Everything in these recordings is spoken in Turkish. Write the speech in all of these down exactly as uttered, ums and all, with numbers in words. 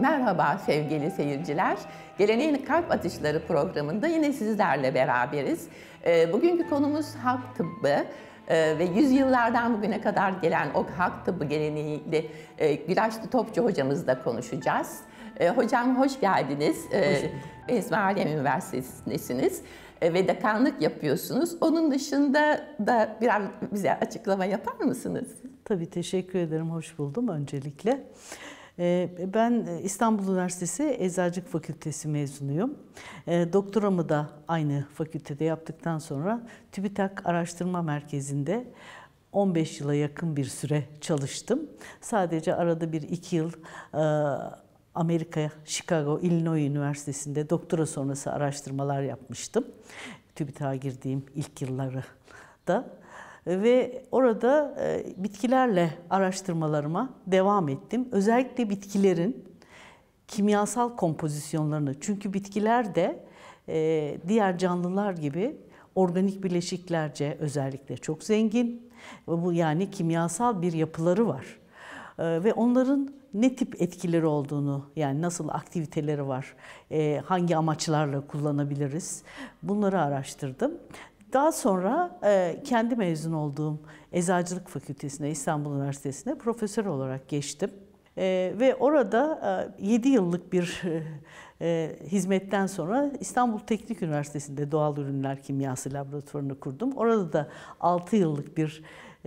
Merhaba sevgili seyirciler. Geleneğin Kalp Atışları programında yine sizlerle beraberiz. Bugünkü konumuz halk tıbbı ve yüzyıllardan bugüne kadar gelen o halk tıbbı geleneğiyle Gülaşlı Topçu hocamızla konuşacağız. Hocam hoş geldiniz. Hoş Esma Alem Üniversitesi'ndesiniz ve dekanlık yapıyorsunuz. Onun dışında da biraz bize açıklama yapar mısınız? Tabii, teşekkür ederim. Hoş buldum öncelikle. Ben İstanbul Üniversitesi Eczacılık Fakültesi mezunuyum. Doktoramı da aynı fakültede yaptıktan sonra TÜBİTAK Araştırma Merkezi'nde on beş yıla yakın bir süre çalıştım. Sadece arada bir iki yıl Amerika, Chicago, Illinois Üniversitesi'nde doktora sonrası araştırmalar yapmıştım. TÜBİTAK'a girdiğim ilk yılları da. Ve orada bitkilerle araştırmalarıma devam ettim. Özellikle bitkilerin kimyasal kompozisyonlarını. Çünkü bitkiler de diğer canlılar gibi organik bileşiklerce özellikle çok zengin. Bu yani kimyasal bir yapıları var. Ve onların ne tip etkileri olduğunu, yani nasıl aktiviteleri var, hangi amaçlarla kullanabiliriz, bunları araştırdım. Daha sonra kendi mezun olduğum Eczacılık Fakültesi'ne, İstanbul Üniversitesi'ne profesör olarak geçtim. Ve orada yedi yıllık bir hizmetten sonra İstanbul Teknik Üniversitesi'nde Doğal Ürünler Kimyası Laboratuvarını kurdum. Orada da altı yıllık bir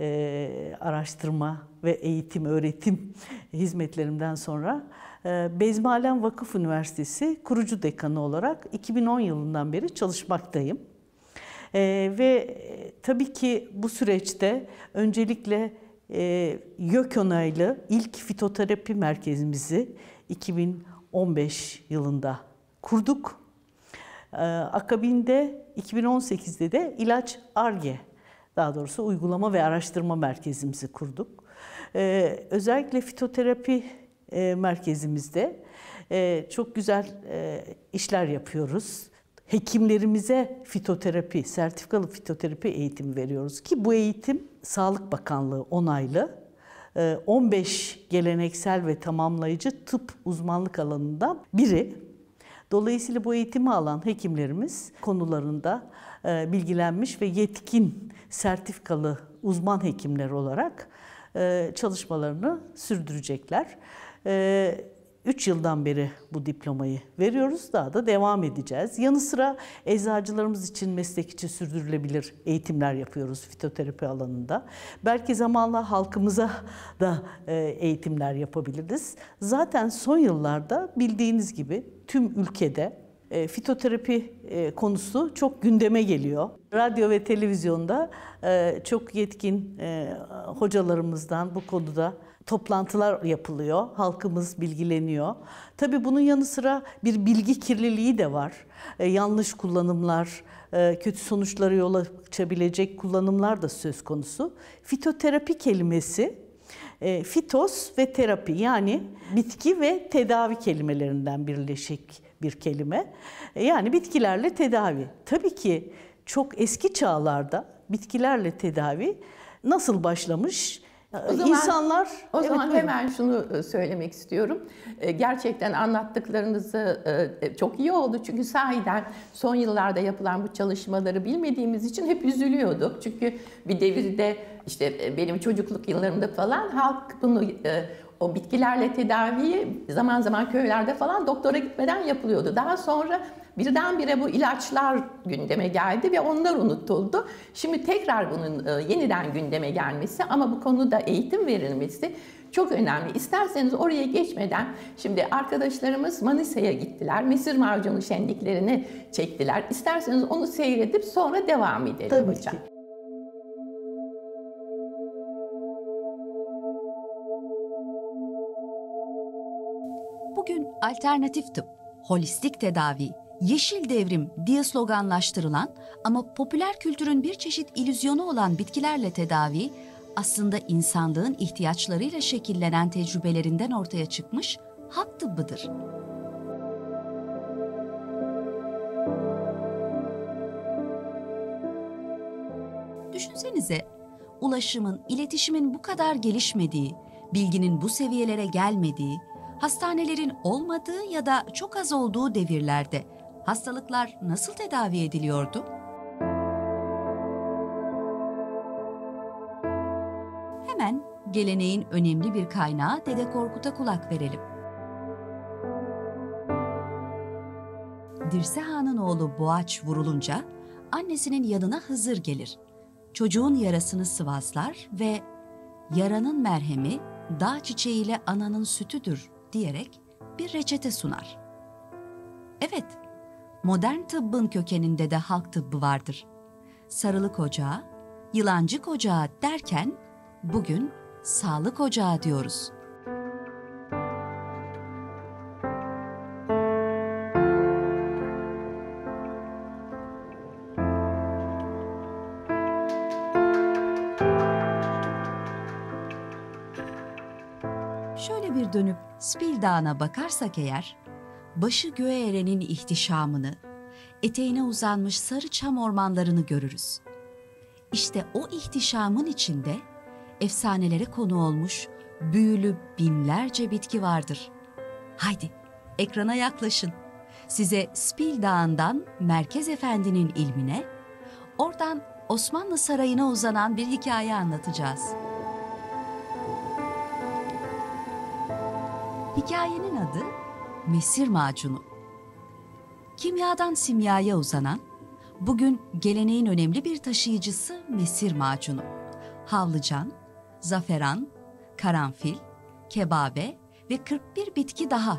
araştırma ve eğitim, öğretim hizmetlerimden sonra Bezmi Alem Vakıf Üniversitesi kurucu dekanı olarak iki bin on yılından beri çalışmaktayım. Ee, ve tabii ki bu süreçte öncelikle e, YÖK onaylı ilk fitoterapi merkezimizi iki bin on beş yılında kurduk. Ee, akabinde iki bin on sekizde de ilaç Ar-Ge, daha doğrusu uygulama ve araştırma merkezimizi kurduk. Ee, özellikle fitoterapi e, merkezimizde e, çok güzel e, işler yapıyoruz. Hekimlerimize fitoterapi, sertifikalı fitoterapi eğitimi veriyoruz ki bu eğitim Sağlık Bakanlığı onaylı. on beş geleneksel ve tamamlayıcı tıp uzmanlık alanından biri. Dolayısıyla bu eğitimi alan hekimlerimiz konularında bilgilenmiş ve yetkin sertifikalı uzman hekimler olarak çalışmalarını sürdürecekler. üç yıldan beri bu diplomayı veriyoruz. Daha da devam edeceğiz. Yanı sıra eczacılarımız için meslek içi sürdürülebilir eğitimler yapıyoruz fitoterapi alanında. Belki zamanla halkımıza da eğitimler yapabiliriz. Zaten son yıllarda bildiğiniz gibi tüm ülkede fitoterapi konusu çok gündeme geliyor. Radyo ve televizyonda çok yetkin hocalarımızdan bu konuda toplantılar yapılıyor, halkımız bilgileniyor. Tabii bunun yanı sıra bir bilgi kirliliği de var. Ee, yanlış kullanımlar, e, kötü sonuçlara yol açabilecek kullanımlar da söz konusu. Fitoterapi kelimesi, e, fitos ve terapi, yani bitki ve tedavi kelimelerinden birleşik bir kelime. E, yani bitkilerle tedavi. Tabii ki çok eski çağlarda bitkilerle tedavi nasıl başlamış? O zaman, İnsanlar, o evet, zaman buyurun. hemen şunu söylemek istiyorum. Gerçekten anlattıklarınızı çok iyi oldu. Çünkü sahiden son yıllarda yapılan bu çalışmaları bilmediğimiz için hep üzülüyorduk. Çünkü bir devirde işte benim çocukluk yıllarımda falan halk bunu, o bitkilerle tedaviyi zaman zaman köylerde falan doktora gitmeden yapılıyordu. Daha sonra birdenbire bu ilaçlar gündeme geldi ve onlar unutuldu. Şimdi tekrar bunun yeniden gündeme gelmesi ama bu konuda eğitim verilmesi çok önemli. İsterseniz oraya geçmeden, şimdi arkadaşlarımız Manisa'ya gittiler. Mesir macunu şenliklerini çektiler. İsterseniz onu seyredip sonra devam edelim. Tabii hocam. Ki. Bugün alternatif tıp, holistik tedavi, yeşil devrim diye sloganlaştırılan ama popüler kültürün bir çeşit illüzyonu olan bitkilerle tedavi, aslında insanlığın ihtiyaçlarıyla şekillenen tecrübelerinden ortaya çıkmış halk tıbbıdır. Düşünsenize, ulaşımın, iletişimin bu kadar gelişmediği, bilginin bu seviyelere gelmediği, Hastanelerin olmadığı ya da çok az olduğu devirlerde hastalıklar nasıl tedavi ediliyordu? Hemen geleneğin önemli bir kaynağı Dede Korkut'a kulak verelim. Dirse Han'ın oğlu Boğaç vurulunca annesinin yanına Hızır gelir. Çocuğun yarasını sıvazlar ve yaranın merhemi dağ çiçeğiyle ananın sütüdür diyerek bir reçete sunar. Evet, modern tıbbın kökeninde de halk tıbbı vardır. Sarılık ocağı, yılancık ocağı derken bugün sağlık ocağı diyoruz. Şöyle bir dönüp Spil Dağı'na bakarsak eğer, başı göğe erenin ihtişamını, eteğine uzanmış sarı çam ormanlarını görürüz. İşte o ihtişamın içinde efsanelere konu olmuş büyülü binlerce bitki vardır. Haydi ekrana yaklaşın. Size Spil Dağı'ndan Merkez Efendi'nin ilmine, oradan Osmanlı Sarayı'na uzanan bir hikaye anlatacağız. Hikayenin adı Mesir Macunu. Kimyadan simyaya uzanan, bugün geleneğin önemli bir taşıyıcısı mesir macunu. Havlıcan, zaferan, karanfil, kebabe ve kırk bir bitki daha.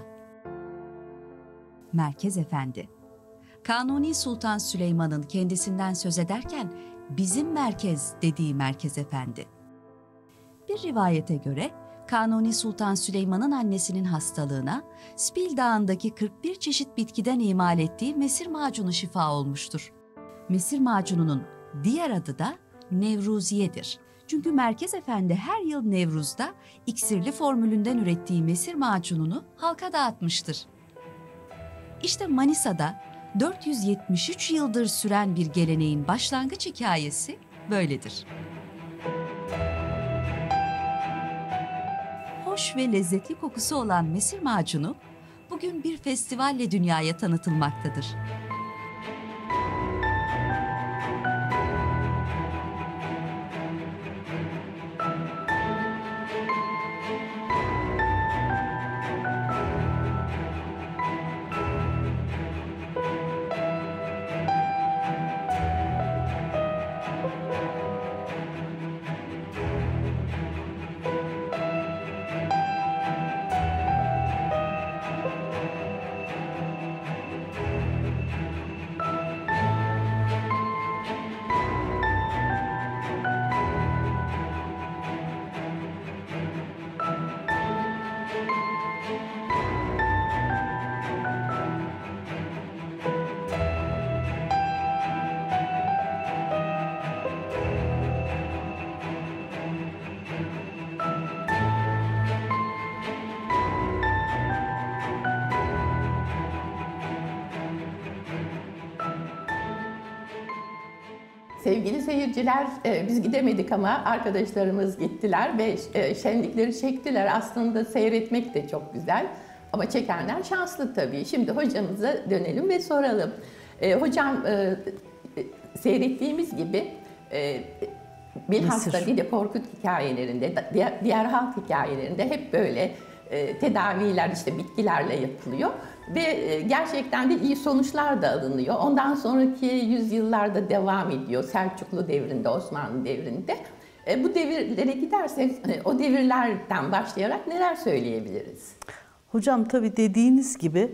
Merkez Efendi. Kanuni Sultan Süleyman'ın kendisinden söz ederken bizim merkez dediği Merkez Efendi. Bir rivayete göre Kanuni Sultan Süleyman'ın annesinin hastalığına Spil Dağı'ndaki kırk bir çeşit bitkiden imal ettiği mesir macunu şifa olmuştur. Mesir macununun diğer adı da Nevruziye'dir. Çünkü Merkez Efendi her yıl Nevruz'da iksirli formülünden ürettiği mesir macununu halka dağıtmıştır. İşte Manisa'da dört yüz yetmiş üç yıldır süren bir geleneğin başlangıç hikayesi böyledir. Hoş ve lezzetli kokusu olan mesir macunu bugün bir festivalle dünyaya tanıtılmaktadır. Sevgili seyirciler, biz gidemedik ama arkadaşlarımız gittiler ve şenlikleri çektiler. Aslında seyretmek de çok güzel ama çekenler şanslı tabii. Şimdi hocamıza dönelim ve soralım. Hocam, seyrettiğimiz gibi bilhassa Dede Korkut hikayelerinde, diğer halk hikayelerinde hep böyle tedaviler işte bitkilerle yapılıyor. Ve gerçekten de iyi sonuçlar da alınıyor. Ondan sonraki yüzyıllarda devam ediyor. Selçuklu devrinde, Osmanlı devrinde. Bu devirlere gidersek o devirlerden başlayarak neler söyleyebiliriz? Hocam tabii dediğiniz gibi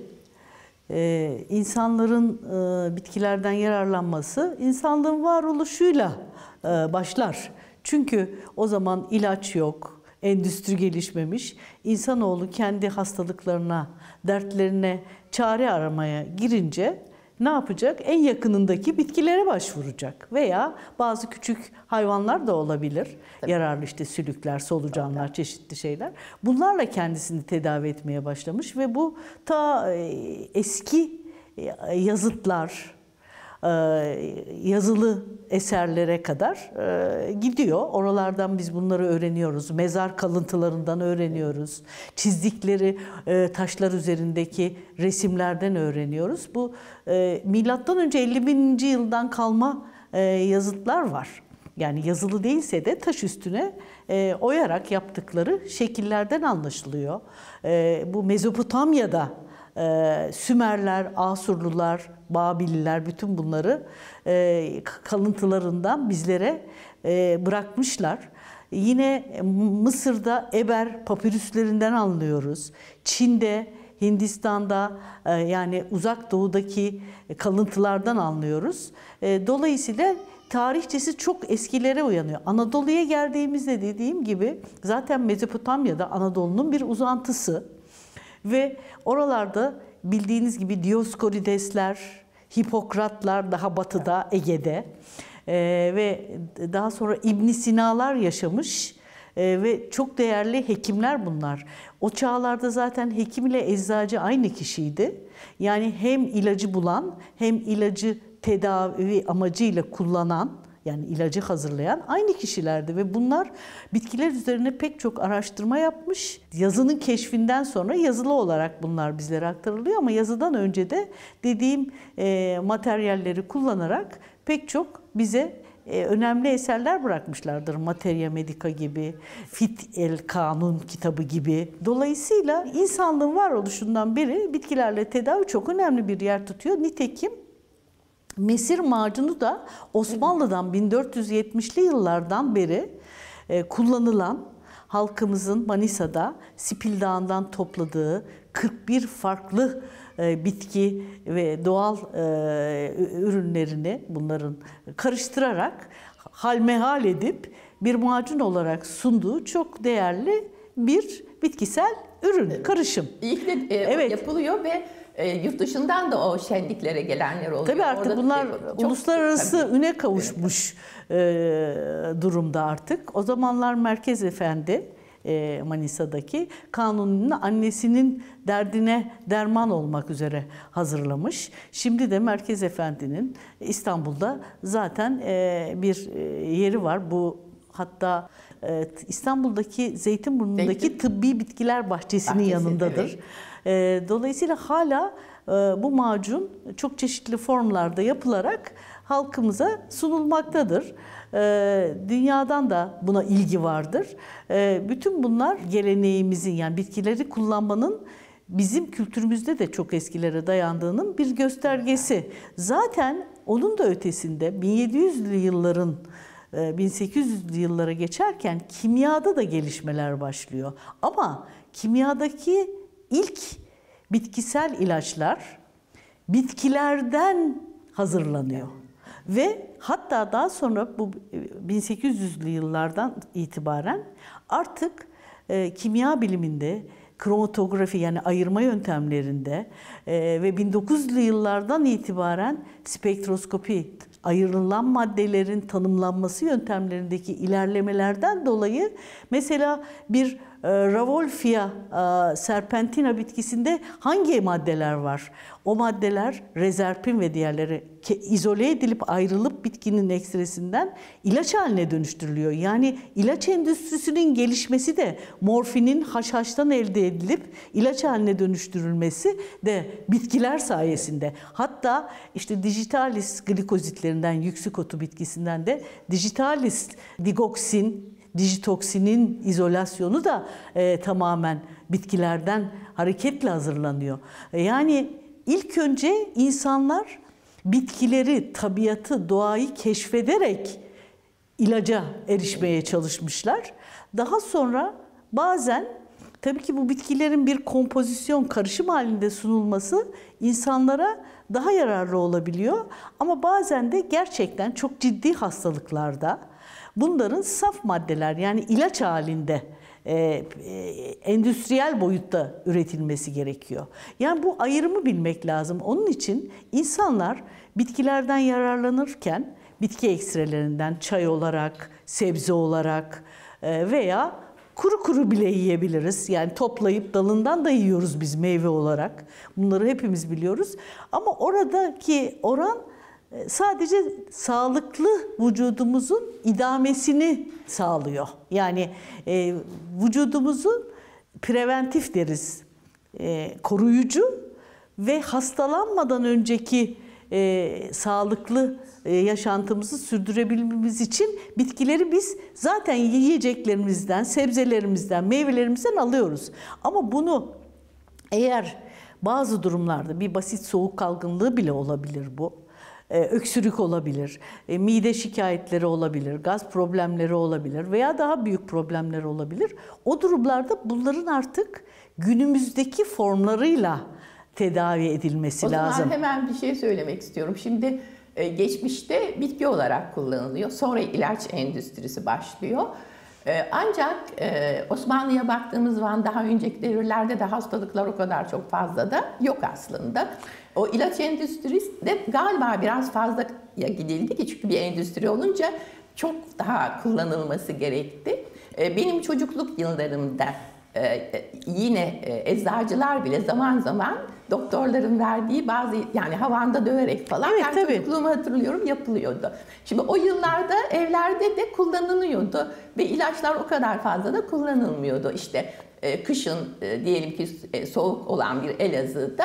insanların bitkilerden yararlanması insanlığın varoluşuyla başlar. Çünkü o zaman ilaç yok, endüstri gelişmemiş. İnsanoğlu kendi hastalıklarına, dertlerine çare aramaya girince ne yapacak? En yakınındaki bitkilere başvuracak. Veya bazı küçük hayvanlar da olabilir. Tabii. Yararlı işte sülükler, solucanlar, Tabii. çeşitli şeyler. Bunlarla kendisini tedavi etmeye başlamış ve bu ta eski yazıtlar, yazılı eserlere kadar gidiyor. Oralardan biz bunları öğreniyoruz. Mezar kalıntılarından öğreniyoruz. Çizdikleri taşlar üzerindeki resimlerden öğreniyoruz. Bu milattan önce elli bininci yıldan kalma yazıtlar var. Yani yazılı değilse de taş üstüne e, oyarak yaptıkları şekillerden anlaşılıyor. E, bu Mezopotamya'da e, Sümerler, Asurlular, Babililer bütün bunları e, kalıntılarından bizlere e, bırakmışlar. Yine Mısır'da Eber papirüslerinden anlıyoruz. Çin'de, Hindistan'da yani uzak doğudaki kalıntılardan anlıyoruz. Dolayısıyla tarihçesi çok eskilere uyanıyor. Anadolu'ya geldiğimizde dediğim gibi zaten Mezopotamya'da Anadolu'nun bir uzantısı. Ve oralarda bildiğiniz gibi Dioscoridesler, Hipokratlar daha batıda, Ege'de ee, ve daha sonra İbn Sina'lar yaşamış ee, ve çok değerli hekimler bunlar. O çağlarda zaten hekim ile eczacı aynı kişiydi. Yani hem ilacı bulan hem ilacı tedavi amacıyla kullanan, yani ilacı hazırlayan aynı kişilerdi ve bunlar bitkiler üzerine pek çok araştırma yapmış. Yazının keşfinden sonra yazılı olarak bunlar bizlere aktarılıyor ama yazıdan önce de dediğim e, materyalleri kullanarak pek çok bize e, önemli eserler bırakmışlardır. Materia Medica gibi, Fit el Kanun kitabı gibi. Dolayısıyla insanlığın varoluşundan beri bitkilerle tedavi çok önemli bir yer tutuyor. Nitekim mesir macunu da Osmanlı'dan bin dört yüz yetmişli yıllardan beri kullanılan, halkımızın Manisa'da Sipil Dağı'ndan topladığı kırk bir farklı bitki ve doğal ürünlerini bunların karıştırarak halmehal edip bir macun olarak sunduğu çok değerli bir bitkisel ürün, karışım. İyi ki de e, evet. yapılıyor ve E, yurt dışından da o şenliklere gelenler oluyor. Tabii artık orada bunlar çok, uluslararası tabii. üne kavuşmuş evet. e, durumda artık. O zamanlar Merkez Efendi e, Manisa'daki Kanuni'nin annesinin derdine derman olmak üzere hazırlamış. Şimdi de Merkez Efendi'nin İstanbul'da zaten e, bir yeri var. Bu hatta e, İstanbul'daki Zeytinburnu'ndaki Zeytin. Tıbbi Bitkiler Bahçesi'nin Bahçesi, yanındadır. Evet. Dolayısıyla hala bu macun çok çeşitli formlarda yapılarak halkımıza sunulmaktadır. Dünyadan da buna ilgi vardır. Bütün bunlar geleneğimizin, yani bitkileri kullanmanın bizim kültürümüzde de çok eskilere dayandığının bir göstergesi. Zaten onun da ötesinde bin yedi yüzlü yılların bin sekiz yüzlü yıllara geçerken kimyada da gelişmeler başlıyor. Ama kimyadaki İlk bitkisel ilaçlar bitkilerden hazırlanıyor. Ve hatta daha sonra bu bin sekiz yüzlü yıllardan itibaren artık e, kimya biliminde, kromatografi yani ayırma yöntemlerinde e, ve bin dokuz yüzlü yıllardan itibaren spektroskopi, ayrılan maddelerin tanımlanması yöntemlerindeki ilerlemelerden dolayı mesela bir Ravolfia serpentina bitkisinde hangi maddeler var? O maddeler rezerpin ve diğerleri izole edilip ayrılıp bitkinin ekstresinden ilaç haline dönüştürülüyor. Yani ilaç endüstrisinin gelişmesi de morfinin haşhaştan elde edilip ilaç haline dönüştürülmesi de bitkiler sayesinde. Hatta işte digitalis glikozitlerinden, yüksük otu bitkisinden de digitalis digoksin, dijitoksinin izolasyonu da e, tamamen bitkilerden hareketle hazırlanıyor. E, yani ilk önce insanlar bitkileri, tabiatı, doğayı keşfederek ilaca erişmeye çalışmışlar. Daha sonra bazen tabii ki bu bitkilerin bir kompozisyon, karışım halinde sunulması insanlara daha yararlı olabiliyor. Ama bazen de gerçekten çok ciddi hastalıklarda bunların saf maddeler yani ilaç halinde e, e, endüstriyel boyutta üretilmesi gerekiyor. Yani bu ayrımı bilmek lazım. Onun için insanlar bitkilerden yararlanırken bitki ekstrelerinden çay olarak, sebze olarak e, veya kuru kuru bile yiyebiliriz. Yani toplayıp dalından da yiyoruz biz meyve olarak. Bunları hepimiz biliyoruz. Ama oradaki oran sadece sağlıklı vücudumuzun idamesini sağlıyor. Yani e, vücudumuzu preventif deriz, e, koruyucu ve hastalanmadan önceki e, sağlıklı e, yaşantımızı sürdürebilmemiz için bitkileri biz zaten yiyeceklerimizden, sebzelerimizden, meyvelerimizden alıyoruz. Ama bunu eğer bazı durumlarda bir basit soğuk algınlığı bile olabilir bu. Ee, öksürük olabilir, e, mide şikayetleri olabilir, gaz problemleri olabilir veya daha büyük problemler olabilir. O durumlarda bunların artık günümüzdeki formlarıyla tedavi edilmesi o lazım. O zaman hemen bir şey söylemek istiyorum. Şimdi e, geçmişte bitki olarak kullanılıyor. Sonra ilaç endüstrisi başlıyor. E, ancak e, Osmanlı'ya baktığımız zaman daha önceki devirlerde de hastalıklar o kadar çok fazla da yok aslında. O ilaç endüstrisi de galiba biraz fazla gidildi ki çünkü bir endüstri olunca çok daha kullanılması gerekti. E, benim çocukluk yıllarımda e, yine e, eczacılar bile zaman zaman doktorların verdiği bazı yani havanda döverek falan evet, ben tabii. çocukluğumu hatırlıyorum yapılıyordu. Şimdi o yıllarda evlerde de kullanılıyordu ve ilaçlar o kadar fazla da kullanılmıyordu. İşte e, kışın e, diyelim ki e, soğuk olan bir Elazığ'da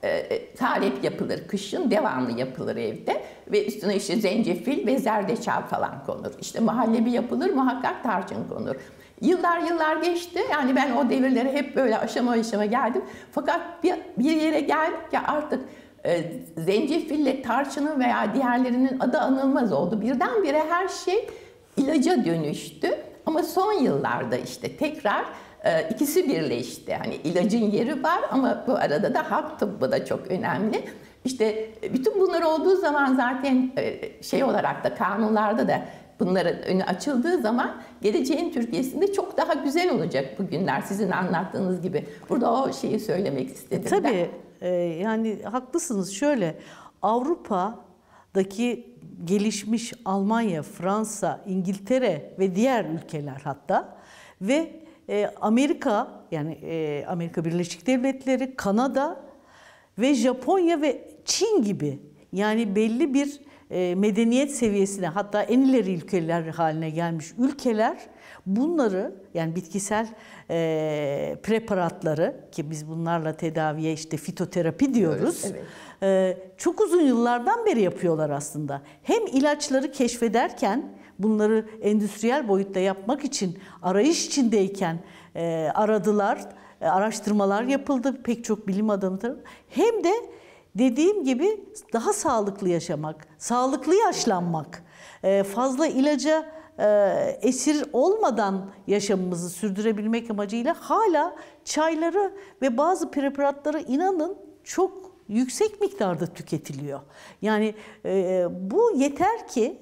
e, talep yapılır kışın devamlı yapılır evde ve üstüne işte zencefil ve zerdeçal falan konur. İşte muhallebi yapılır muhakkak tarçın konur. Yıllar yıllar geçti. Yani ben o devirlere hep böyle aşama aşama geldim. Fakat bir, bir yere geldik ya artık e, zencefille tarçının veya diğerlerinin adı anılmaz oldu. Birdenbire her şey ilaca dönüştü. Ama son yıllarda işte tekrar e, ikisi birleşti. Hani ilacın yeri var ama bu arada da halk tıbbı da çok önemli. İşte bütün bunlar olduğu zaman zaten e, şey olarak da kanunlarda da bunların önü açıldığı zaman geleceğin Türkiye'sinde çok daha güzel olacak bu günler sizin anlattığınız gibi. Burada o şeyi söylemek istedim. Tabii e, yani haklısınız. Şöyle Avrupa'daki gelişmiş Almanya, Fransa, İngiltere ve diğer ülkeler hatta ve e, Amerika yani e, Amerika Birleşik Devletleri, Kanada ve Japonya ve Çin gibi yani belli bir medeniyet seviyesine hatta en ileri ülkeler haline gelmiş ülkeler bunları yani bitkisel e, preparatları ki biz bunlarla tedaviye işte fitoterapi diyoruz. Evet. E, çok uzun yıllardan beri yapıyorlar aslında. Hem ilaçları keşfederken bunları endüstriyel boyutta yapmak için arayış içindeyken e, aradılar, e, araştırmalar yapıldı pek çok bilim adamı tarafından. Hem de dediğim gibi daha sağlıklı yaşamak, sağlıklı yaşlanmak, fazla ilaca esir olmadan yaşamımızı sürdürebilmek amacıyla hala çayları ve bazı preparatları inanın çok yüksek miktarda tüketiliyor. Yani bu yeter ki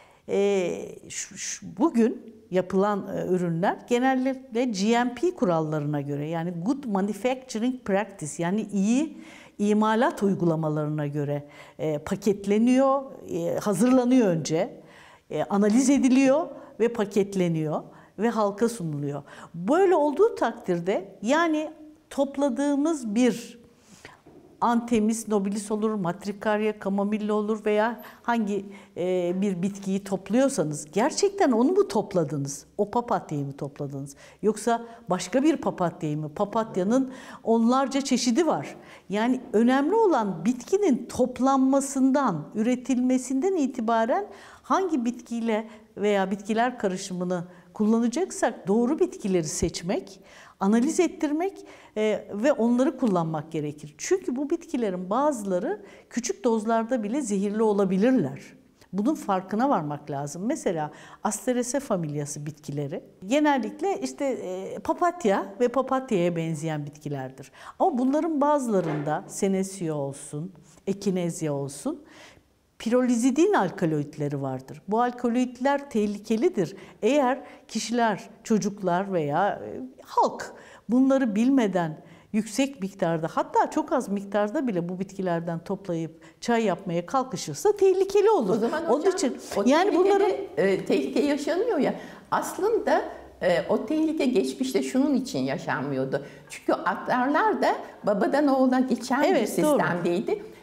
bugün yapılan ürünler genellikle G M P kurallarına göre yani Good Manufacturing Practice yani iyi imalat uygulamalarına göre e, paketleniyor, e, hazırlanıyor önce, e, analiz ediliyor ve paketleniyor ve halka sunuluyor. Böyle olduğu takdirde yani topladığımız bir Antemis nobilis olur, Matricaria, kamomilla olur veya hangi e, bir bitkiyi topluyorsanız gerçekten onu mu topladınız? O papatyayı mı topladınız? Yoksa başka bir papatyayı mı? Papatyanın onlarca çeşidi var. Yani önemli olan bitkinin toplanmasından, üretilmesinden itibaren hangi bitkiyle veya bitkiler karışımını kullanacaksak doğru bitkileri seçmek, analiz ettirmek e, ve onları kullanmak gerekir. Çünkü bu bitkilerin bazıları küçük dozlarda bile zehirli olabilirler. Bunun farkına varmak lazım. Mesela Asteraceae familyası bitkileri genellikle işte e, papatya ve papatyaya benzeyen bitkilerdir. Ama bunların bazılarında Senecio olsun, Echinacea olsun, pirolizidin alkaloidleri vardır. Bu alkaloidler tehlikelidir. Eğer kişiler, çocuklar veya e, halk bunları bilmeden yüksek miktarda hatta çok az miktarda bile bu bitkilerden toplayıp çay yapmaya kalkışırsa tehlikeli olur. O zaman Onun hocam, için o yani bunları e, tehlike yaşanıyor ya. Aslında e, o tehlike geçmişte şunun için yaşanmıyordu. Çünkü aktarlar da babadan oğula geçen evet, bir sistemdeydi.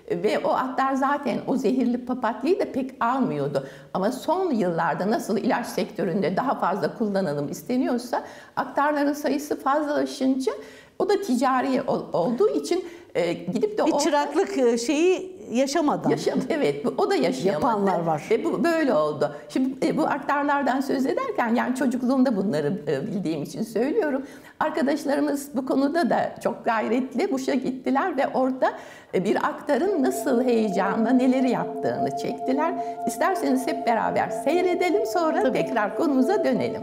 Ve o atlar zaten o zehirli papatyayı da pek almıyordu. Ama son yıllarda nasıl ilaç sektöründe daha fazla kullanalım isteniyorsa, aktarların sayısı fazlalaşınca o da ticari olduğu için e, gidip de bir orada... çıraklık şeyi yaşamadan. Yaşam, evet, o da yaşayamadı. Yapanlar var. Ve bu böyle oldu. Şimdi e, bu aktarlardan söz ederken, yani çocukluğumda bunları e, bildiğim için söylüyorum. Arkadaşlarımız bu konuda da çok gayretli Bush'a gittiler ve orada e, bir aktarın nasıl heyecanla neleri yaptığını çektiler. İsterseniz hep beraber seyredelim, sonra Tabii. tekrar konumuza dönelim.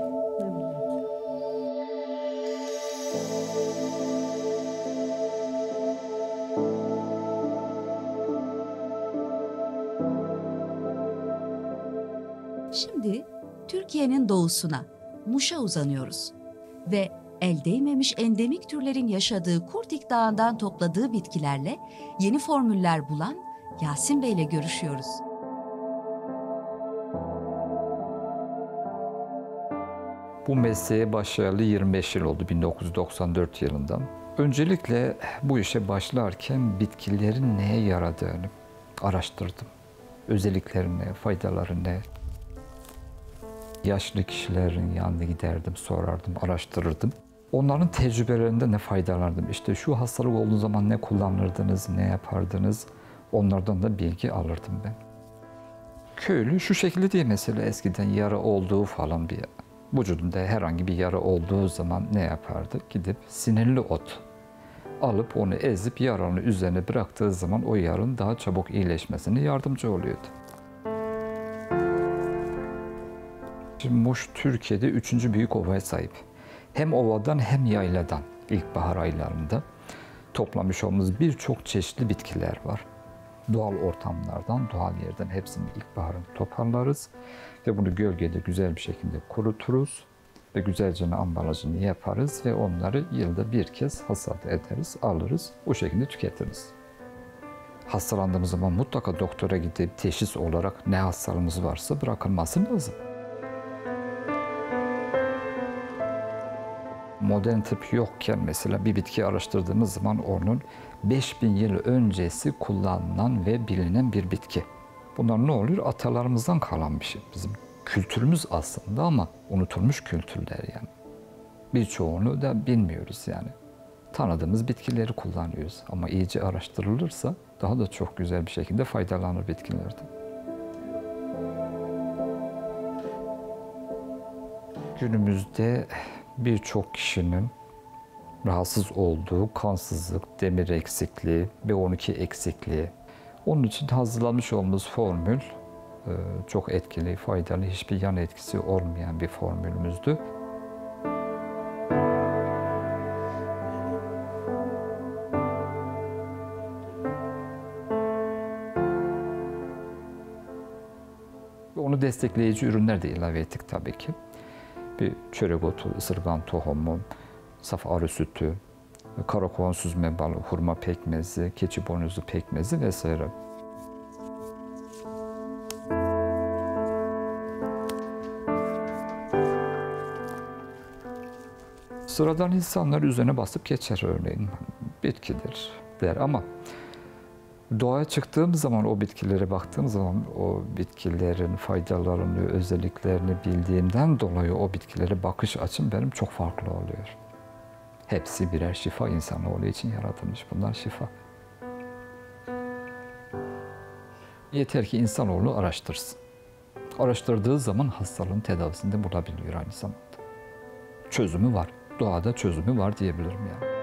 Şimdi Türkiye'nin doğusuna, Muş'a uzanıyoruz ve el değmemiş endemik türlerin yaşadığı Kurtik Dağı'ndan topladığı bitkilerle yeni formüller bulan Yasin Bey ile görüşüyoruz. Bu mesleğe başlayalı yirmi beş yıl oldu, bin dokuz yüz doksan dört yılından. Öncelikle bu işe başlarken bitkilerin neye yaradığını araştırdım. Özellikleri ne, faydaları ne? Yaşlı kişilerin yanına giderdim, sorardım, araştırırdım. Onların tecrübelerinde ne faydalanırdım. İşte şu hastalık olduğu zaman ne kullanırdınız, ne yapardınız? Onlardan da bilgi alırdım ben. Köylü şu şekilde değil mesela, eskiden yara olduğu falan bir vücudunda herhangi bir yara olduğu zaman ne yapardı? Gidip sinirli ot alıp onu ezip yaranın üzerine bıraktığı zaman o yaranın daha çabuk iyileşmesine yardımcı oluyordu. Şimdi Muş Türkiye'de üçüncü büyük ovaya sahip. Hem ovadan hem yayladan ilkbahar aylarında toplamış olduğumuz birçok çeşitli bitkiler var. Doğal ortamlardan, doğal yerden hepsini ilkbaharın toparlarız ve bunu gölgede güzel bir şekilde kuruturuz ve güzelce ambalajını yaparız ve onları yılda bir kez hasat ederiz, alırız, o şekilde tüketiriz. Hastalandığımız zaman mutlaka doktora gidip teşhis olarak ne hastalığımız varsa bırakılması lazım. Modern tıp yokken mesela bir bitki araştırdığımız zaman onun beş bin yıl öncesi kullanılan ve bilinen bir bitki. Bunlar ne oluyor? Atalarımızdan kalan bir şey. Bizim kültürümüz aslında ama unutulmuş kültürler yani. Birçoğunu da bilmiyoruz yani. Tanıdığımız bitkileri kullanıyoruz ama iyice araştırılırsa daha da çok güzel bir şekilde faydalanır bitkilerden. Günümüzde birçok kişinin rahatsız olduğu kansızlık, demir eksikliği, B on iki eksikliği. Onun için hazırlanmış olduğumuz formül çok etkili, faydalı, hiçbir yan etkisi olmayan bir formülümüzdü. Onu destekleyici ürünler de ilave ettik tabii ki. Bir çörek otu, ısırgan tohumu, saf arı sütü, karakovan süzme balı, hurma pekmezi, keçi boynuzlu pekmezi vesaire. Sıradan insanlar üzerine basıp geçer örneğin. Bitkidir der ama doğaya çıktığım zaman, o bitkilere baktığım zaman o bitkilerin faydalarını, özelliklerini bildiğimden dolayı o bitkilere bakış açım benim çok farklı oluyor. Hepsi birer şifa, insanoğlu için yaratılmış, bunlar şifa. Yeter ki insanoğlu araştırsın. Araştırdığı zaman hastalığın tedavisini de bulabiliyor aynı zamanda. Çözümü var, doğada çözümü var diyebilirim yani.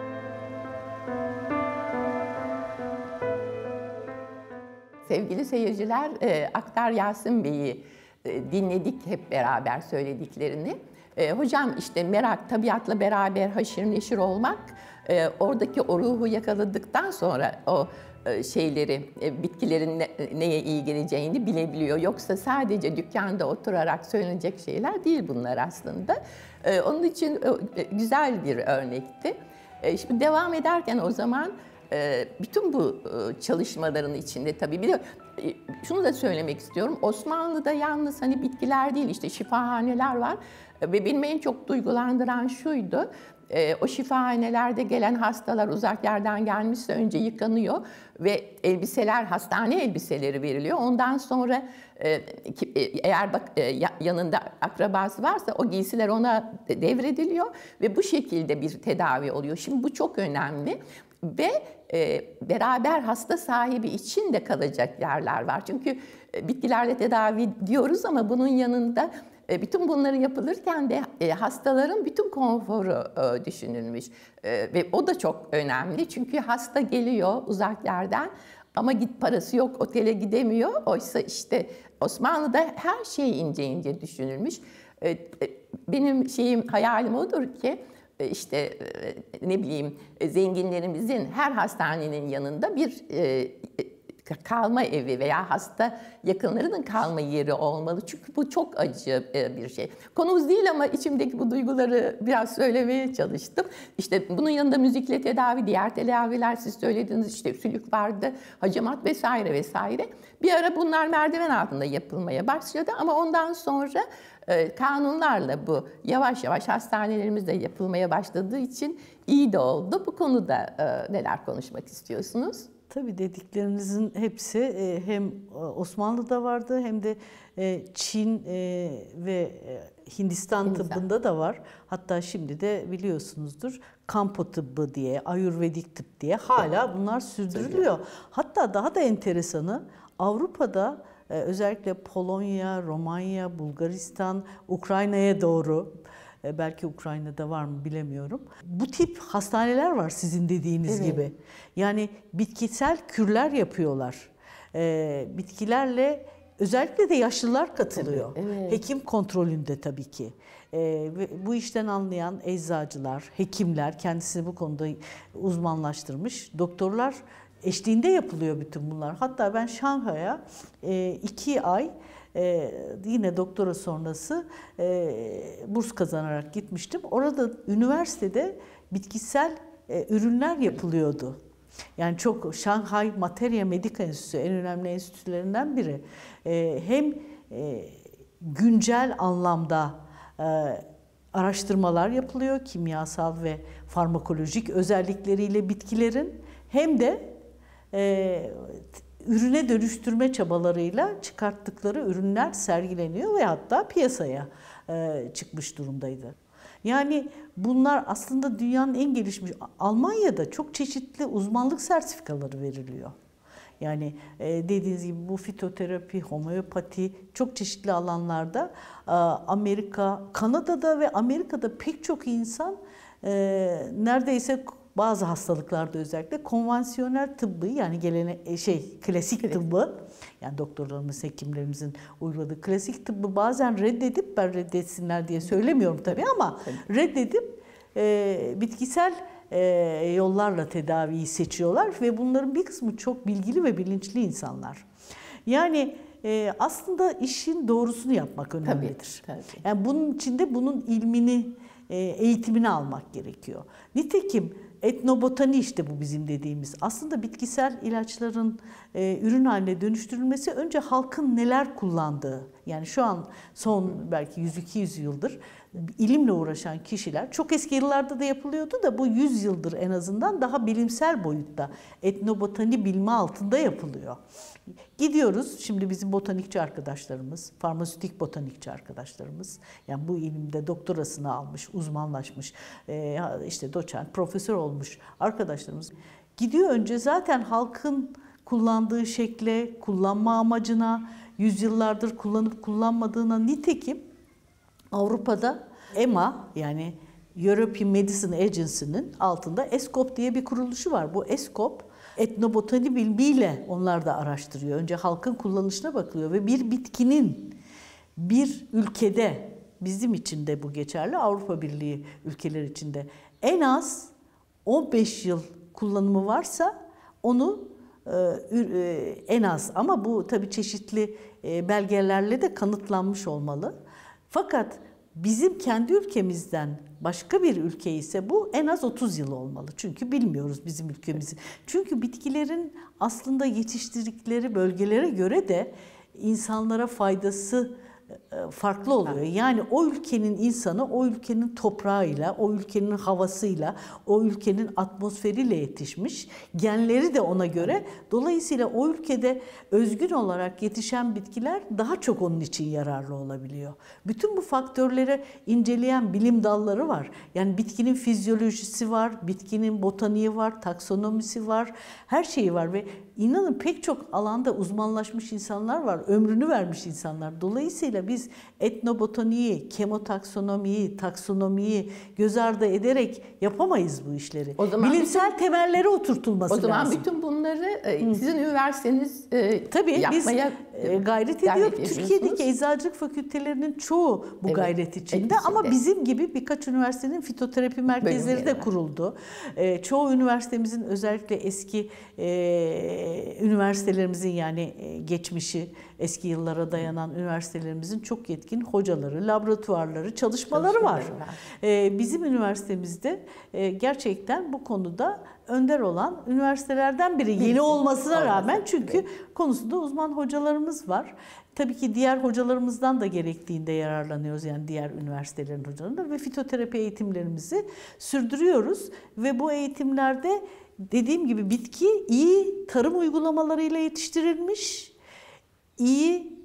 Sevgili seyirciler, Aktar Yasin Bey'i dinledik hep beraber söylediklerini. Hocam işte merak, tabiatla beraber haşır neşir olmak, oradaki o ruhu yakaladıktan sonra o şeyleri, bitkilerin neye iyi geleceğini bilebiliyor. Yoksa sadece dükkanda oturarak söylenecek şeyler değil bunlar aslında. Onun için güzel bir örnekti. Şimdi devam ederken o zaman e, bütün bu e, çalışmaların içinde tabii bir de e, şunu da söylemek istiyorum. Osmanlı'da yalnız hani bitkiler değil, işte şifahaneler var ve benim en çok duygulandıran şuydu. E, o şifahanelerde gelen hastalar uzak yerden gelmişse önce yıkanıyor ve elbiseler, hastane elbiseleri veriliyor. Ondan sonra e, ki, e, eğer bak e, yanında akrabası varsa o giysiler ona devrediliyor ve bu şekilde bir tedavi oluyor. Şimdi bu çok önemli ve e, beraber hasta sahibi için de kalacak yerler var. Çünkü e, bitkilerle tedavi diyoruz ama bunun yanında bütün bunları yapılırken de hastaların bütün konforu düşünülmüş ve o da çok önemli çünkü hasta geliyor uzak yerden ama git parası yok, otele gidemiyor. Oysa işte Osmanlı'da her şey ince ince düşünülmüş. Benim şeyim, hayalim odur ki işte ne bileyim zenginlerimizin her hastanenin yanında bir kalma evi veya hasta yakınlarının kalma yeri olmalı. Çünkü bu çok acı bir şey. Konumuz değil ama içimdeki bu duyguları biraz söylemeye çalıştım. İşte bunun yanında müzikle tedavi, diğer tedaviler siz söylediğiniz işte sülük vardı, hacamat vesaire vesaire. Bir ara bunlar merdiven altında yapılmaya başladı ama ondan sonra kanunlarla bu yavaş yavaş hastanelerimizde yapılmaya başladığı için iyi de oldu. Bu konuda neler konuşmak istiyorsunuz? Tabii dediklerinizin hepsi hem Osmanlı'da vardı hem de Çin ve Hindistan, Hindistan tıbbında da var. Hatta şimdi de biliyorsunuzdur Kampo tıbbı diye, Ayurvedik tıp diye hala bunlar sürdürülüyor. Hatta daha da enteresanı Avrupa'da özellikle Polonya, Romanya, Bulgaristan, Ukrayna'ya doğru, belki Ukrayna'da var mı bilemiyorum. Bu tip hastaneler var sizin dediğiniz evet. gibi. Yani bitkisel kürler yapıyorlar. Ee, bitkilerle özellikle de yaşlılar katılıyor. Evet, evet. Hekim kontrolünde tabii ki. Ee, bu işten anlayan eczacılar, hekimler, kendisini bu konuda uzmanlaştırmış doktorlar eşliğinde yapılıyor bütün bunlar. Hatta ben Şanghay'a e, iki ay Ee, yine doktora sonrası e, burs kazanarak gitmiştim. Orada üniversitede bitkisel e, ürünler yapılıyordu. Yani çok Şanghay Materia Medica Enstitüsü en önemli enstitülerinden biri. E, hem e, güncel anlamda e, araştırmalar yapılıyor, kimyasal ve farmakolojik özellikleriyle bitkilerin, hem de e, ürüne dönüştürme çabalarıyla çıkarttıkları ürünler sergileniyor ve hatta piyasaya e, çıkmış durumdaydı. Yani bunlar aslında dünyanın en gelişmiş, Almanya'da çok çeşitli uzmanlık sertifikaları veriliyor. Yani e, dediğiniz gibi bu fitoterapi, homeopati çok çeşitli alanlarda e, Amerika, Kanada'da ve Amerika'da pek çok insan e, neredeyse bazı hastalıklarda özellikle konvansiyonel tıbbı, yani gelene şey klasik tıbbı, yani doktorlarımız, hekimlerimizin uyguladığı klasik tıbbı bazen reddedip, ben reddetsinler diye söylemiyorum tabii ama reddedip e, bitkisel e, yollarla tedaviyi seçiyorlar ve bunların bir kısmı çok bilgili ve bilinçli insanlar. Yani e, aslında işin doğrusunu yapmak önemlidir. Tabii, tabii. Yani bunun içinde bunun ilmini, e, eğitimini almak gerekiyor. Nitekim etnobotani işte bu bizim dediğimiz. Aslında bitkisel ilaçların e, ürün haline dönüştürülmesi önce halkın neler kullandığı. Yani şu an son belki yüz iki yüz yıldır ilimle uğraşan kişiler, çok eski yıllarda da yapılıyordu da bu yüz yıldır en azından daha bilimsel boyutta etnobotani bilme altında yapılıyor. Gidiyoruz şimdi bizim botanikçi arkadaşlarımız, farmasötik botanikçi arkadaşlarımız, yani bu ilimde doktorasını almış, uzmanlaşmış, işte doçent, profesör olmuş arkadaşlarımız gidiyor önce zaten halkın kullandığı şekle, kullanma amacına, yüzyıllardır kullanıp kullanmadığına, nitekim Avrupa'da E M A yani European Medicine Agency'nin altında ESCOP diye bir kuruluşu var. Bu ESCOP etnobotani bilimiyle onlar da araştırıyor. Önce halkın kullanışına bakılıyor ve bir bitkinin bir ülkede, bizim için de bu geçerli, Avrupa Birliği ülkeleri için de en az on beş yıl kullanımı varsa onu en az, ama bu tabii çeşitli belgelerle de kanıtlanmış olmalı. Fakat Bizim kendi ülkemizden başka bir ülke ise bu en az otuz yıl olmalı. Çünkü bilmiyoruz bizim ülkemizi. Çünkü bitkilerin aslında yetiştirdikleri bölgelere göre de insanlara faydası farklı oluyor. Yani o ülkenin insanı o ülkenin toprağıyla, o ülkenin havasıyla, o ülkenin atmosferiyle yetişmiş. Genleri de ona göre. Dolayısıyla o ülkede özgün olarak yetişen bitkiler daha çok onun için yararlı olabiliyor. Bütün bu faktörleri inceleyen bilim dalları var. Yani bitkinin fizyolojisi var, bitkinin botaniği var, taksonomisi var, her şeyi var ve İnanın pek çok alanda uzmanlaşmış insanlar var, ömrünü vermiş insanlar. Dolayısıyla biz etnobotaniği, kemotaksonomiyi, taksonomiyi göz ardı ederek yapamayız bu işleri. O zaman bilimsel bütün, temelleri oturtulması lazım. O zaman lazım. bütün bunları Hı. sizin üniversiteniz Tabii, yapmaya biz gayret ediyoruz. Türkiye'deki eczacılık fakültelerinin çoğu bu evet, gayret içinde ama bizim gibi birkaç üniversitenin fitoterapi merkezleri Bölümleri de var. kuruldu. Çoğu üniversitemizin özellikle eski üniversitelerimizin yani geçmişi, eski yıllara dayanan üniversitelerimizin çok yetkin hocaları, laboratuvarları, çalışmaları, çalışmaları var. var. Bizim üniversitemizde gerçekten bu konuda önder olan üniversitelerden biri. Yeni olmasına Olmasın. rağmen çünkü evet. konusunda uzman hocalarımız var. Tabii ki diğer hocalarımızdan da gerektiğinde yararlanıyoruz. Yani diğer üniversitelerin hocalarından ve fitoterapi eğitimlerimizi sürdürüyoruz. Ve bu eğitimlerde dediğim gibi bitki iyi tarım uygulamalarıyla yetiştirilmiş, iyi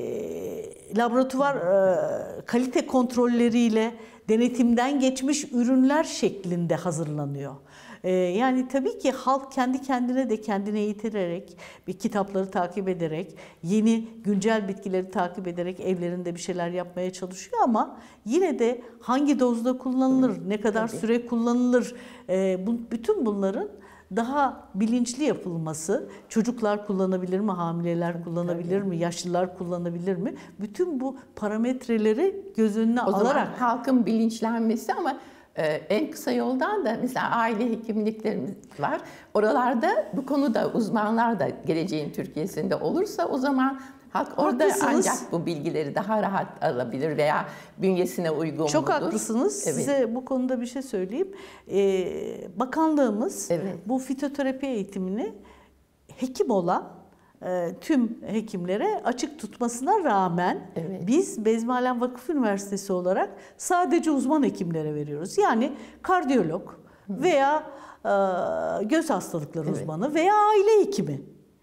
e, laboratuvar e, kalite kontrolleriyle denetimden geçmiş ürünler şeklinde hazırlanıyor. E, yani tabii ki halk kendi kendine de kendine eğitirerek, bir kitapları takip ederek, yeni güncel bitkileri takip ederek evlerinde bir şeyler yapmaya çalışıyor ama yine de hangi dozda kullanılır, ne kadar tabii. süre kullanılır, e, bu, bütün bunların daha bilinçli yapılması, çocuklar kullanabilir mi, hamileler kullanabilir Tabii. mi, yaşlılar kullanabilir mi? Bütün bu parametreleri göz önüne o alarak. Zaman halkın bilinçlenmesi ama e, en kısa yoldan da mesela aile hekimliklerimiz var. Oralarda bu konuda uzmanlar da geleceğin Türkiye'sinde olursa o zaman halk orada haklısınız. Ancak bu bilgileri daha rahat alabilir veya bünyesine uygun Çok mudur? haklısınız. Evet. Size bu konuda bir şey söyleyeyim. Ee, bakanlığımız evet. bu fitoterapi eğitimini hekim olan e, tüm hekimlere açık tutmasına rağmen evet. biz Bezmialem Vakıf Üniversitesi olarak sadece uzman hekimlere veriyoruz. Yani kardiyolog Hı. veya e, göz hastalıkları evet. uzmanı veya aile hekimi.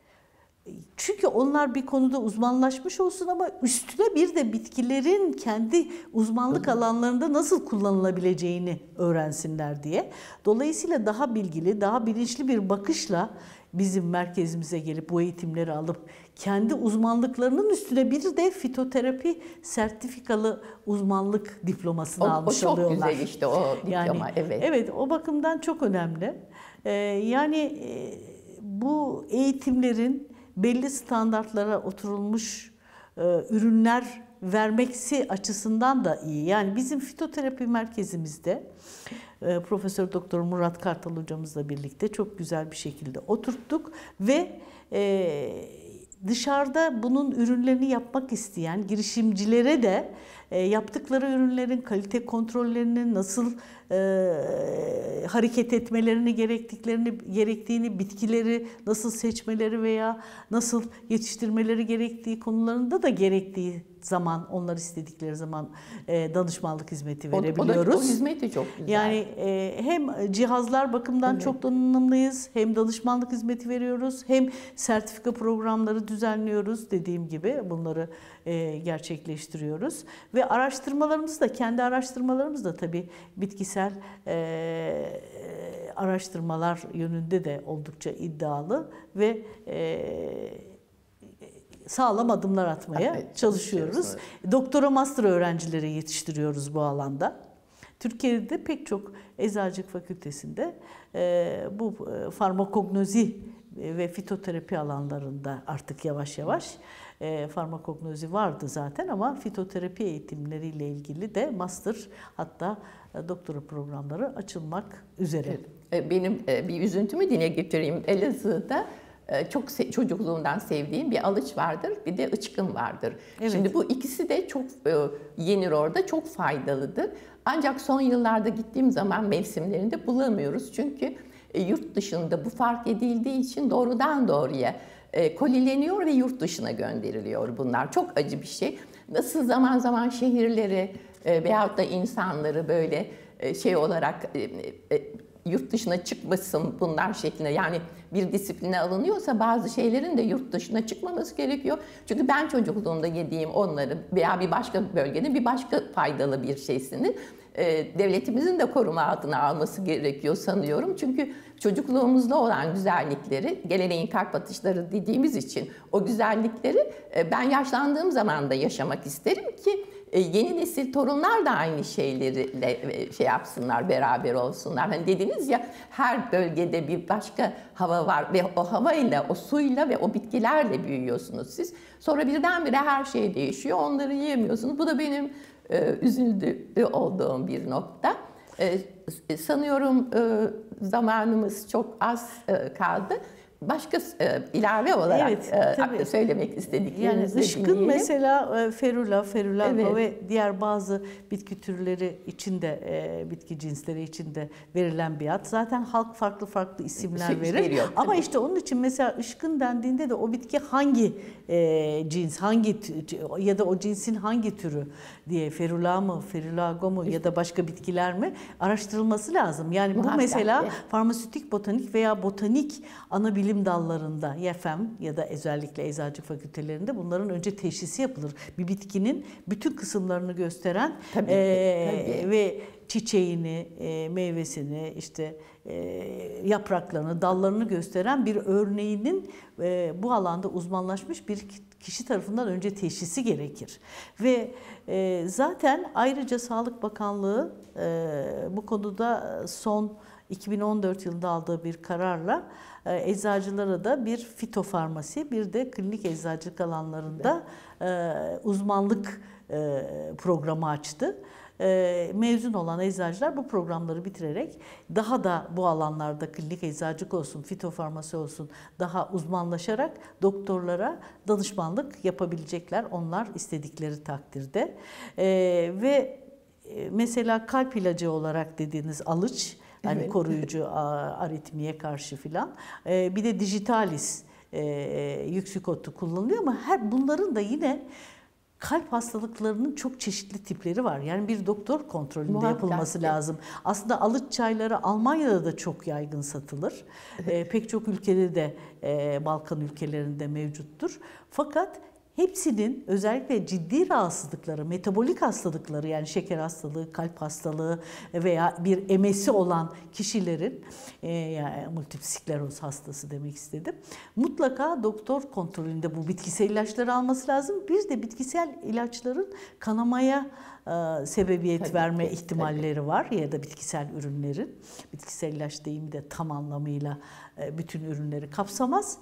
Çünkü onlar bir konuda uzmanlaşmış olsun ama üstüne bir de bitkilerin kendi uzmanlık alanlarında nasıl kullanılabileceğini öğrensinler diye. Dolayısıyla daha bilgili, daha bilinçli bir bakışla bizim merkezimize gelip bu eğitimleri alıp kendi uzmanlıklarının üstüne bir de fitoterapi sertifikalı uzmanlık diplomasını o, almış oluyorlar. O çok güzel işte o diploma. Yani, evet. Evet, o bakımdan çok önemli. Ee, yani e, bu eğitimlerin belli standartlara oturulmuş e, ürünler vermeksi açısından da iyi. Yani bizim fitoterapi merkezimizde e, Profesör Doktor Murat Kartal hocamızla birlikte çok güzel bir şekilde oturttuk ve e, dışarıda bunun ürünlerini yapmak isteyen girişimcilere de e, yaptıkları ürünlerin kalite kontrollerini nasıl e, hareket etmelerini gerektiklerini gerektiğini, bitkileri nasıl seçmeleri veya nasıl yetiştirmeleri gerektiği konularında da gerektiği zaman, onlar istedikleri zaman e, danışmanlık hizmeti verebiliyoruz. O, o, da, o hizmet de çok güzel. Yani e, hem cihazlar bakımından evet. çok donanımlıyız, hem danışmanlık hizmeti veriyoruz, hem sertifika programları düzenliyoruz. Dediğim gibi bunları e, gerçekleştiriyoruz. Ve araştırmalarımız da, kendi araştırmalarımız da tabii bitkisel e, araştırmalar yönünde de oldukça iddialı ve e, sağlam adımlar atmaya evet, çalışıyoruz. Evet. Doktora, master öğrencileri yetiştiriyoruz bu alanda. Türkiye'de pek çok eczacılık fakültesinde e, bu farmakognozi ve fitoterapi alanlarında artık yavaş yavaş e, farmakognozi vardı zaten ama fitoterapi eğitimleriyle ilgili de master hatta e, doktora programları açılmak üzere. Evet. Benim bir üzüntümü dile getireyim. Elazığ'da çok se- çocukluğumdan sevdiğim bir alıç vardır, bir de ıçkın vardır. Evet. Şimdi bu ikisi de çok yenir orada, çok faydalıdır. Ancak son yıllarda gittiğim zaman mevsimlerinde bulamıyoruz. Çünkü yurt dışında bu fark edildiği için doğrudan doğruya kolileniyor ve yurt dışına gönderiliyor bunlar. Çok acı bir şey. Nasıl zaman zaman şehirleri veyahut da insanları böyle şey olarak yurt dışına çıkmasın bunlar şeklinde, yani bir disipline alınıyorsa bazı şeylerin de yurt dışına çıkmaması gerekiyor. Çünkü ben çocukluğumda yediğim onları veya bir başka bölgenin bir başka faydalı bir şeysini devletimizin de koruma altına alması gerekiyor sanıyorum. Çünkü çocukluğumuzda olan güzellikleri, geleneğin kalp atışları dediğimiz için o güzellikleri ben yaşlandığım zaman da yaşamak isterim ki yeni nesil torunlar da aynı şeylerle şey yapsınlar, beraber olsunlar. Hani dediniz ya, her bölgede bir başka hava var ve o havayla, o suyla ve o bitkilerle büyüyorsunuz siz. Sonra birdenbire her şey değişiyor, onları yiyemiyorsunuz. Bu da benim e, üzüldü olduğum bir nokta. E, sanıyorum e, zamanımız çok az e, kaldı. Başka e, ilave olarak evet, e, söylemek istediklerinizi yani ışkın dinleyelim. mesela e, ferula, ferulago Evet. ve diğer bazı bitki türleri içinde, e, bitki cinsleri içinde verilen bir ad. Zaten halk farklı farklı isimler Şey- verir. veriyor, Ama tabii. işte onun için mesela ışkın dendiğinde de o bitki hangi e, cins, hangi tü- ya da o cinsin hangi türü diye, ferula mı, ferulago mu ya da başka bitkiler mi araştırılması lazım. Yani bu Muhakkak mesela ki. farmasötik botanik veya botanik ana bilim dallarında, Y F M ya da özellikle eczacılık fakültelerinde bunların önce teşhisi yapılır. Bir bitkinin bütün kısımlarını gösteren Tabii ki, e, tabii. ve çiçeğini, e, meyvesini, işte e, yapraklarını, dallarını gösteren bir örneğinin e, bu alanda uzmanlaşmış bir kişi tarafından önce teşhisi gerekir. Ve e, zaten ayrıca Sağlık Bakanlığı e, bu konuda son iki bin on dört yılında aldığı bir kararla e, eczacılara da bir fitofarmasi, bir de klinik eczacılık alanlarında e, uzmanlık e, programı açtı. E, mezun olan eczacılar bu programları bitirerek daha da bu alanlarda klinik eczacılık olsun, fitofarmasi olsun daha uzmanlaşarak doktorlara danışmanlık yapabilecekler onlar istedikleri takdirde. E, ve e, mesela kalp ilacı olarak dediğiniz alıç, hani Evet. koruyucu aritmiye karşı filan. E, bir de dijitalis e, yüksikotu kullanılıyor ama her bunların da yine kalp hastalıklarının çok çeşitli tipleri var. Yani bir doktor kontrolünde Muhakkak yapılması ki. lazım. Aslında alıç çayları Almanya'da da çok yaygın satılır. E, pek çok ülkede de e, Balkan ülkelerinde mevcuttur. Fakat hepsinin özellikle ciddi rahatsızlıkları, metabolik hastalıkları yani şeker hastalığı, kalp hastalığı veya bir emesi olan kişilerin e, yani multiple skleroz hastası demek istedim. Mutlaka doktor kontrolünde bu bitkisel ilaçları alması lazım. Bir de bitkisel ilaçların kanamaya e, sebebiyet Tabii verme ki, ihtimalleri tabii. var ya da bitkisel ürünlerin. Bitkisel ilaç deyimi de tam anlamıyla e, bütün ürünleri kapsamaz.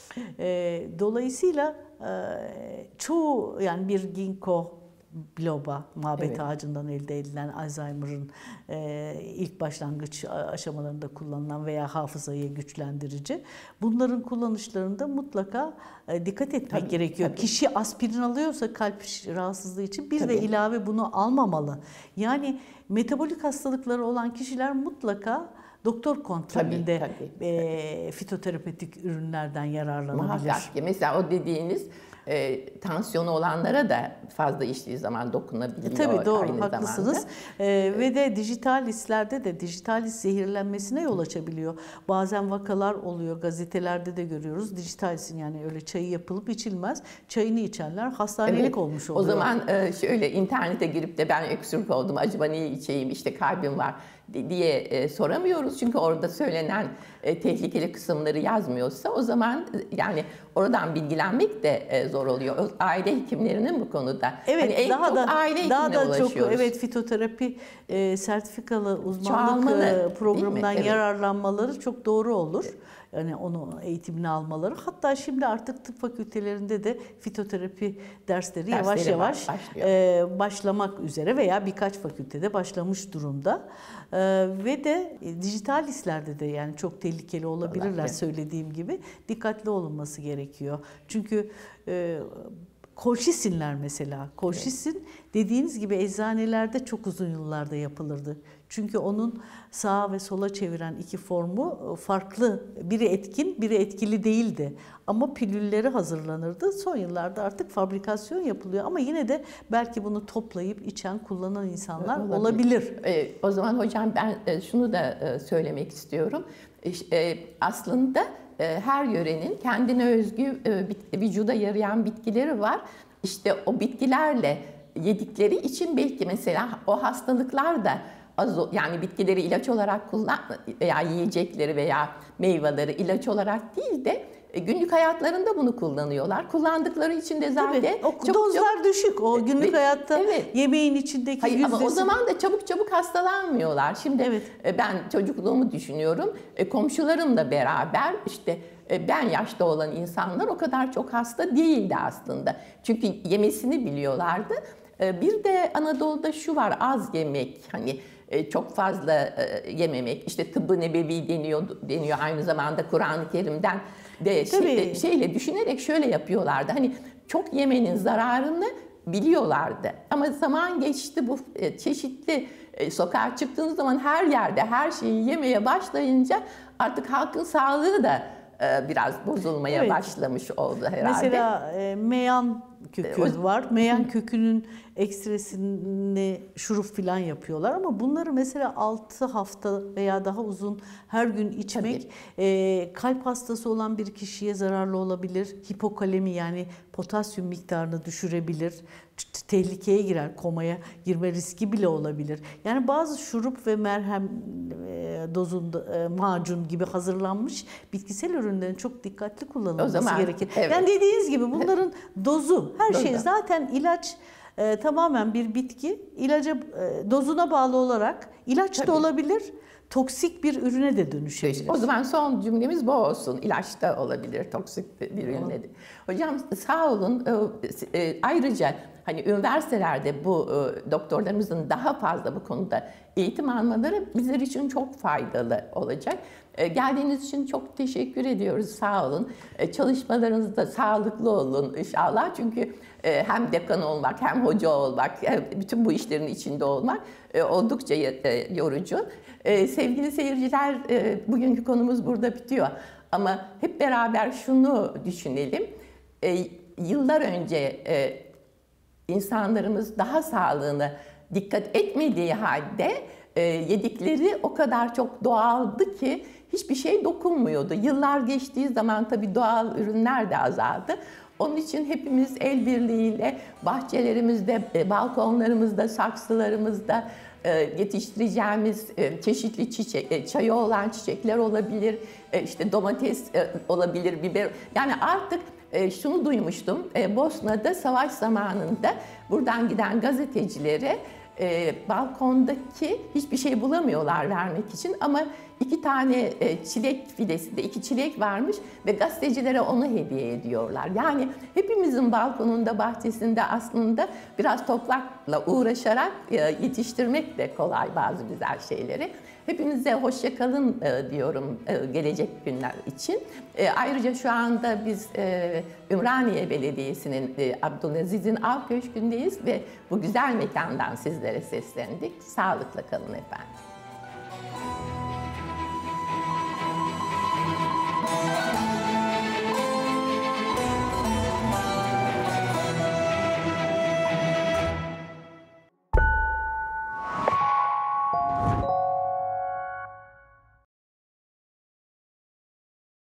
E, dolayısıyla e, çoğu yani bir ginkgo biloba, muhabbet Evet. ağacından elde edilen Alzheimer'ın e, ilk başlangıç aşamalarında kullanılan veya hafızayı güçlendirici. Bunların kullanışlarında mutlaka e, dikkat etmek Tabii, gerekiyor. tabii. Kişi aspirin alıyorsa kalp rahatsızlığı için bir Tabii. de ilave bunu almamalı. Yani metabolik hastalıkları olan kişiler mutlaka doktor kontrolünde Tabii, tabii. e, fitoterapötik ürünlerden yararlanabilir. Muhakkak ki. Mesela o dediğiniz e, tansiyonu olanlara da fazla içtiği zaman dokunabiliyor. E, tabii doğru, aynı haklısınız. zamanda. E, ve de dijitalislerde de dijitalis zehirlenmesine yol açabiliyor. Bazen vakalar oluyor, gazetelerde de görüyoruz. Dijitalisin yani öyle çayı yapılıp içilmez. Çayını içenler hastanelik Evet, olmuş oluyor. O zaman e, şöyle internete girip de ben öksürük oldum, acaba neyi içeyim, işte kalbim var diye e, soramıyoruz. Çünkü orada söylenen e, tehlikeli kısımları yazmıyorsa o zaman e, yani oradan bilgilenmek de e, zor oluyor. O, aile hekimlerinin bu konuda. Evet, hani en daha çok da aile daha hekimine da çok ulaşıyoruz. evet fitoterapi e, sertifikalı uzmanlık Çoğalmalı, e, değil mi? programından Evet. yararlanmaları çok doğru olur. hani onu eğitimini almaları. Hatta şimdi artık tıp fakültelerinde de fitoterapi dersleri, Dersleri yavaş var, yavaş başlıyor. e, başlamak üzere veya birkaç fakültede başlamış durumda. E, ve de e, dijitalistlerde de yani çok tehlikeli olabilirler Olabilir. söylediğim gibi. Dikkatli olunması gerekiyor. Çünkü e, kolşisinler mesela. Kolşisin dediğiniz gibi eczanelerde çok uzun yıllarda yapılırdı. Çünkü onun sağa ve sola çeviren iki formu farklı. Biri etkin, biri etkili değildi. Ama pilülleri hazırlanırdı. Son yıllarda artık fabrikasyon yapılıyor. Ama yine de belki bunu toplayıp içen, kullanan insanlar olabilir. olabilir. E, o zaman hocam ben e, şunu da e, söylemek istiyorum. E, aslında e, her yörenin kendine özgü e, bit, vücuda yarayan bitkileri var. İşte o bitkilerle yedikleri için belki mesela o hastalıklar da az, yani bitkileri ilaç olarak kullan veya yiyecekleri veya meyveleri ilaç olarak değil de günlük hayatlarında bunu kullanıyorlar. Kullandıkları için de zaten Tabii, o çabuk dozlar çabuk, düşük. O günlük Evet, hayatta evet. yemeğin içindeki Hayır, yüzdesi. ama o zaman da çabuk çabuk hastalanmıyorlar. Şimdi Evet. ben çocukluğumu düşünüyorum. Komşularımla beraber işte ben yaşta olan insanlar o kadar çok hasta değildi aslında. Çünkü yemesini biliyorlardı. Bir de Anadolu'da şu var, az yemek, hani çok fazla yememek, işte tıbbı nebevi deniyor, deniyor aynı zamanda Kur'an-ı Kerim'den de şey, şeyle düşünerek şöyle yapıyorlardı. Hani çok yemenin zararını biliyorlardı. Ama zaman geçti, bu çeşitli sokağa çıktığınız zaman her yerde her şeyi yemeye başlayınca artık halkın sağlığı da biraz bozulmaya evet. başlamış oldu herhalde. Mesela e, meyan kökü O, var. Meyan kökünün ekstresini şurup falan yapıyorlar ama bunları mesela altı hafta veya daha uzun her gün içmek e, kalp hastası olan bir kişiye zararlı olabilir. Hipokalemi yani potasyum miktarını düşürebilir. Tehlikeye girer, komaya girme riski bile olabilir. Yani bazı şurup ve merhem e, dozunda e, macun gibi hazırlanmış bitkisel ürünlerin çok dikkatli kullanılması zaman, gerekir. evet. Yani dediğiniz gibi bunların dozu, her Dozu. şey zaten ilaç e, tamamen bir bitki. İlaca e, dozuna bağlı olarak ilaç Tabii. da olabilir. Toksik bir ürüne de dönüşebilir. O zaman son cümlemiz bu olsun. İlaç da olabilir, toksik bir ürüne de. Hocam sağ olun. Ayrıca hani üniversitelerde bu doktorlarımızın daha fazla bu konuda eğitim almaları bizler için çok faydalı olacak. Geldiğiniz için çok teşekkür ediyoruz. Sağ olun. Çalışmalarınızda sağlıklı olun inşallah. Çünkü hem dekan olmak, hem hoca olmak, bütün bu işlerin içinde olmak oldukça yorucu. Sevgili seyirciler, bugünkü konumuz burada bitiyor. Ama hep beraber şunu düşünelim. Yıllar önce insanlarımız daha sağlığına dikkat etmediği halde yedikleri o kadar çok doğaldı ki hiçbir şey dokunmuyordu. Yıllar geçtiği zaman tabii doğal ürünler de azaldı. Onun için hepimiz el birliğiyle bahçelerimizde, balkonlarımızda, saksılarımızda yetiştireceğimiz çeşitli çiçek, çayı olan çiçekler olabilir, işte domates olabilir, biber. Yani artık şunu duymuştum, Bosna'da savaş zamanında buradan giden gazetecilere e, balkondaki hiçbir şey bulamıyorlar vermek için ama iki tane e, çilek fidesinde iki çilek varmış ve gazetecilere onu hediye ediyorlar. Yani hepimizin balkonunda, bahçesinde aslında biraz toprakla uğraşarak e, yetiştirmek de kolay bazı güzel şeyleri. Hepinize hoşça kalın e, diyorum e, gelecek günler için. E, ayrıca şu anda biz e, Ümraniye Belediyesi'nin e, Abdülaziz'in Av Köşkü'ndeyiz ve bu güzel mekandan sizlere seslendik. Sağlıkla kalın efendim.